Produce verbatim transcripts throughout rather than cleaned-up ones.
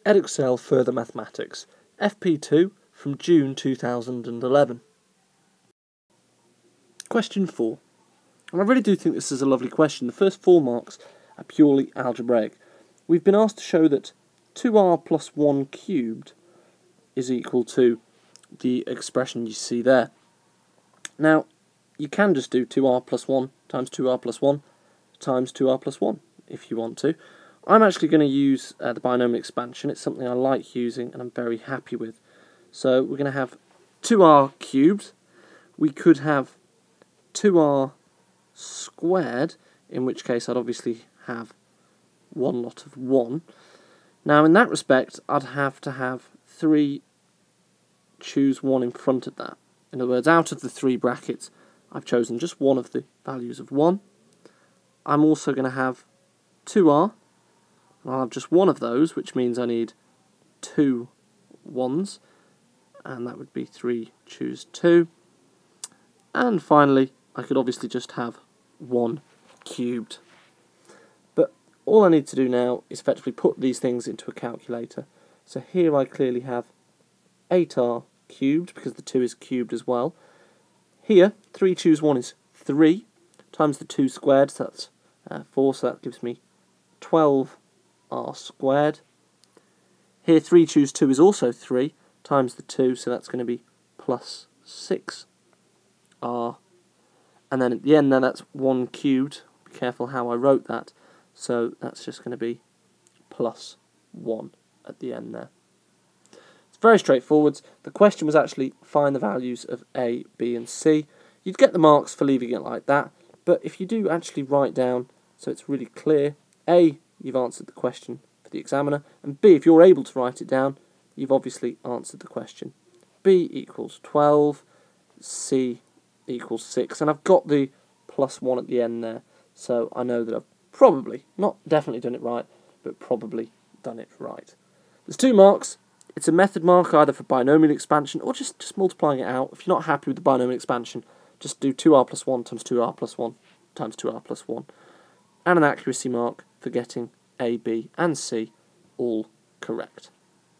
Edexcel Further Mathematics, F P two from June two thousand eleven. Question four. And I really do think this is a lovely question. The first four marks are purely algebraic. We've been asked to show that two r plus one cubed is equal to the expression you see there. Now, you can just do two r plus one times two r plus one times two r plus one if you want to. I'm actually going to use uh, the binomial expansion. It's something I like using and I'm very happy with. So we're going to have two r cubed. We could have two r squared, in which case I'd obviously have one lot of one. Now in that respect, I'd have to have three choose one in front of that. In other words, out of the three brackets, I've chosen just one of the values of one. I'm also going to have two r, and I'll have just one of those, which means I need two ones, and that would be three choose two. And finally, I could obviously just have one cubed. But all I need to do now is effectively put these things into a calculator. So here I clearly have eight r cubed, because the two is cubed as well. Here, three choose one is three, times the two squared, so that's uh, four, so that gives me twelve r squared. Here, three choose two is also three, times the two, so that's going to be plus six r. And then at the end there, that's one cubed. Be careful how I wrote that. So that's just going to be plus one at the end there. It's very straightforward. The question was actually find the values of A, B and C. You'd get the marks for leaving it like that, but if you do actually write down so it's really clear, A, you've answered the question for the examiner, and B, if you're able to write it down, you've obviously answered the question. B equals twelve, C equals six, and I've got the plus one at the end there, so I know that I've probably, not definitely done it right, but probably done it right. There's two marks. It's a method mark either for binomial expansion or just, just multiplying it out. If you're not happy with the binomial expansion, just do two r plus one times two r plus one times two r plus one. And an accuracy mark for getting A, B and C all correct.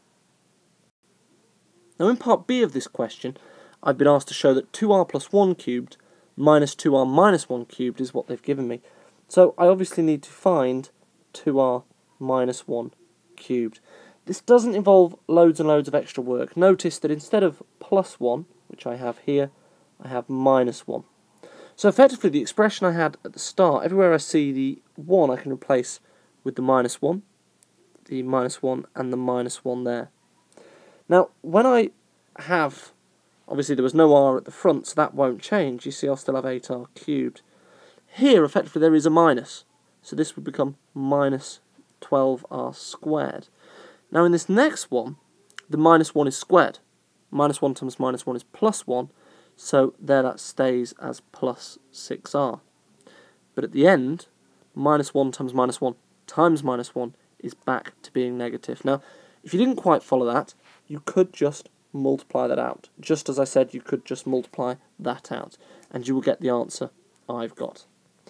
Now in part B of this question, I've been asked to show that two r plus one cubed minus two r minus one cubed is what they've given me. So I obviously need to find two r minus one cubed. This doesn't involve loads and loads of extra work. Notice that instead of plus one, which I have here, I have minus one. So effectively the expression I had at the start, everywhere I see the one I can replace with the minus one, the minus one and the minus one there. Now when I have, obviously there was no r at the front, so that won't change. You see I'll still have eight r cubed. Here effectively there is a minus, so this would become minus twelve r squared. Now in this next one, the minus one is squared. Minus one times minus one is plus one, so there that stays as plus six r. But at the end, minus one times minus one times minus one is back to being negative. Now, if you didn't quite follow that, you could just multiply that out. Just as I said, you could just multiply that out, and you will get the answer I've got.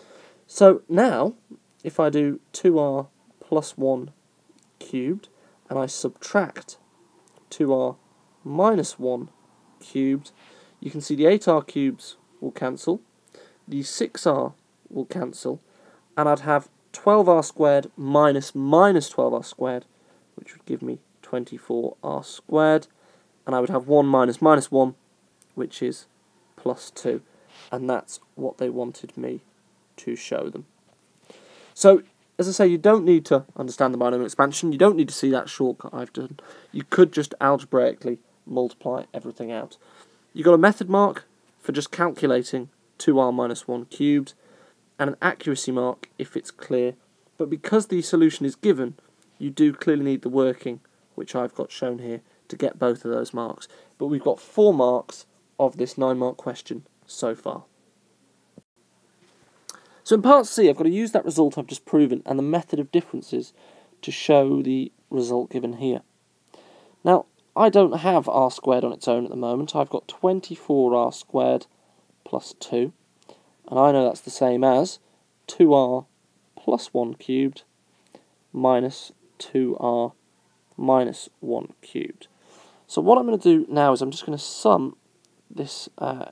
So now, if I do two r plus one cubed, and I subtract two r minus one cubed, you can see the eight r cubes will cancel, the six r will cancel, and I'd have twelve r squared minus minus twelve r squared, which would give me twenty-four r squared, and I would have one minus minus one, which is plus two, and that's what they wanted me to show them. So, as I say, you don't need to understand the binomial expansion, you don't need to see that shortcut I've done. You could just algebraically multiply everything out. You've got a method mark for just calculating two r minus one cubed, and an accuracy mark if it's clear, but because the solution is given, you do clearly need the working, which I've got shown here, to get both of those marks. But we've got four marks of this nine mark question so far. So in part C, I've got to use that result I've just proven and the method of differences to show the result given here. Now, I don't have r squared on its own at the moment. I've got twenty-four r squared plus two, and I know that's the same as two r plus one cubed minus two r minus one cubed. So what I'm going to do now is I'm just going to sum this uh,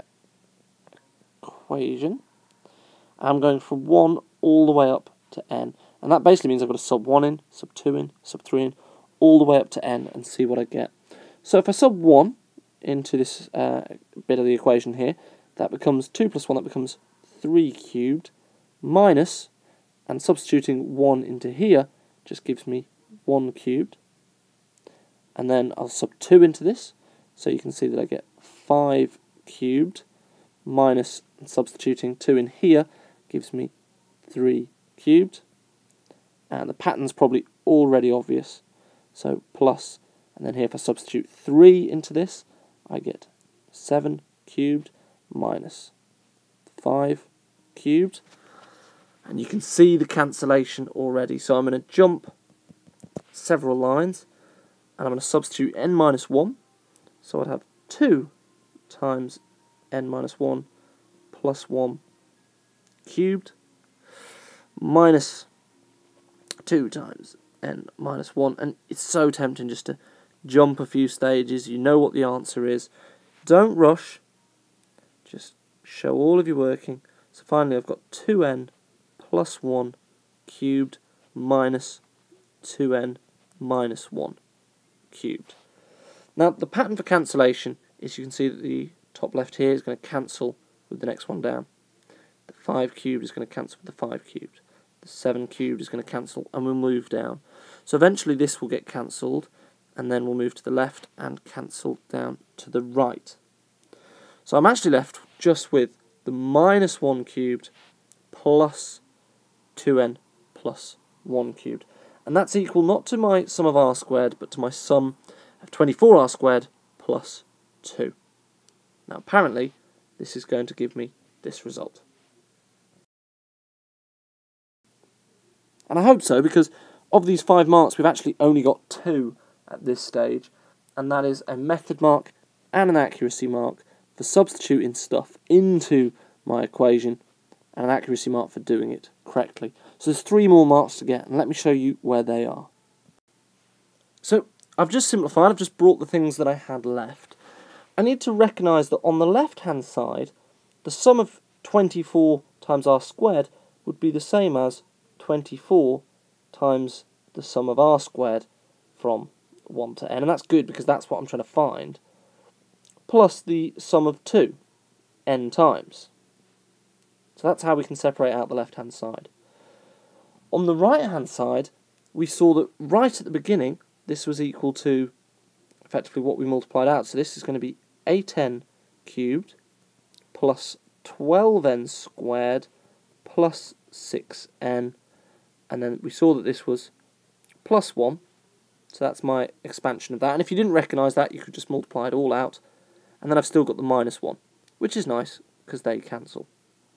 equation. I'm going from one all the way up to n, and that basically means I've got to sub one in, sub two in, sub three in, all the way up to n and see what I get. So if I sub one into this uh, bit of the equation here, that becomes two plus one, that becomes three cubed, minus, and substituting one into here just gives me one cubed. And then I'll sub two into this, so you can see that I get five cubed, minus, and substituting two in here gives me three cubed. And the pattern's probably already obvious, so plus, and then here if I substitute three into this, I get seven cubed minus five cubed. And you can see the cancellation already, so I'm going to jump several lines, and I'm going to substitute n minus one, so I'd have two times n minus one plus one cubed, minus two times n minus one, and it's so tempting just to jump a few stages. You know what the answer is. Don't rush, just show all of your working. So finally I've got two n plus one cubed minus two n minus one cubed. Now the pattern for cancellation is, you can see that the top left here is going to cancel with the next one down. The five cubed is going to cancel with the five cubed. The seven cubed is going to cancel, and we'll move down. So eventually this will get cancelled, and then we'll move to the left and cancel down to the right. So I'm actually left just with the minus one cubed plus two n plus one cubed. And that's equal not to my sum of r squared, but to my sum of twenty-four r squared plus two. Now apparently this is going to give me this result. And I hope so, because of these five marks we've actually only got two at this stage, and that is a method mark and an accuracy mark for substituting stuff into my equation, and an accuracy mark for doing it correctly. So there's three more marks to get, and let me show you where they are. So I've just simplified, I've just brought the things that I had left. I need to recognise that on the left hand side, the sum of twenty-four times r squared would be the same as twenty-four times the sum of r squared from one to n, and that's good because that's what I'm trying to find, plus the sum of two, n times. So that's how we can separate out the left hand side. On the right hand side, we saw that right at the beginning this was equal to effectively what we multiplied out, so this is going to be eight n cubed plus twelve n squared plus six n, and then we saw that this was plus one, so that's my expansion of that. And if you didn't recognise that, you could just multiply it all out, and then I've still got the minus one, which is nice because they cancel.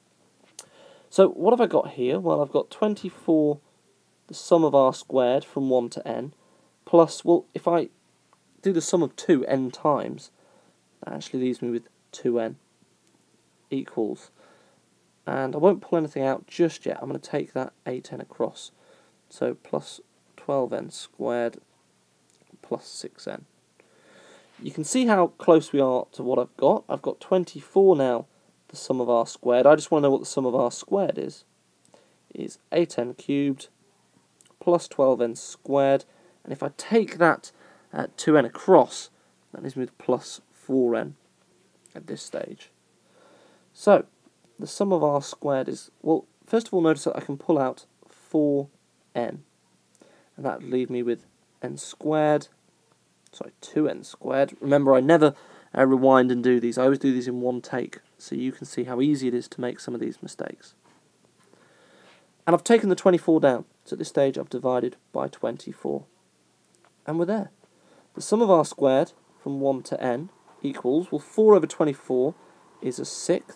So what have I got here? Well, I've got twenty-four, the sum of r squared from one to n, plus, well, if I do the sum of two n times, that actually leaves me with two n equals, and I won't pull anything out just yet, I'm going to take that eight n across, so plus twelve n squared plus six n. You can see how close we are to what I've got. I've got twenty-four now, the sum of r squared. I just want to know what the sum of r squared is. Is eight n cubed plus twelve n squared, and if I take that uh, two n across, that leaves me with plus four n at this stage. So the sum of r squared is, well, first of all notice that I can pull out four n, and that would leave me with n squared, sorry, two n squared. Remember, I never uh, rewind and do these, I always do these in one take, so you can see how easy it is to make some of these mistakes. And I've taken the twenty-four down, so at this stage I've divided by twenty-four, and we're there. The sum of r squared from one to n equals, well, four over twenty-four is a sixth,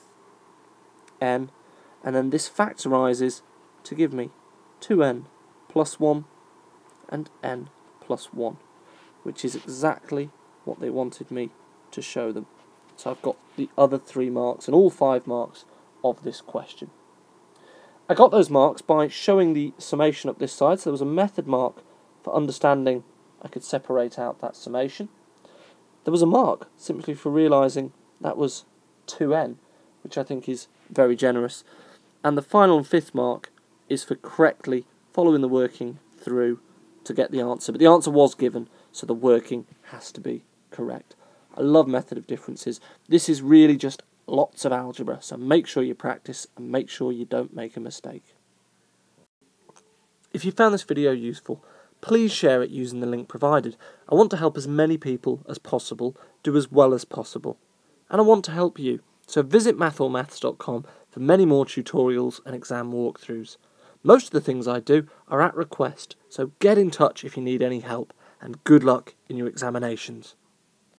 n, and then this factorises to give me two n plus one and n plus one, which is exactly what they wanted me to show them. So I've got the other three marks and all five marks of this question. I got those marks by showing the summation up this side, so there was a method mark for understanding I could separate out that summation. There was a mark simply for realising that was two n, which I think is very generous. And the final and fifth mark is for correctly following the working through to get the answer. But the answer was given, so the working has to be correct. I love method of differences. This is really just lots of algebra, so make sure you practice and make sure you don't make a mistake. If you found this video useful, please share it using the link provided. I want to help as many people as possible do as well as possible. And I want to help you, so visit math or maths dot com for many more tutorials and exam walkthroughs. Most of the things I do are at request, so get in touch if you need any help, and good luck in your examinations.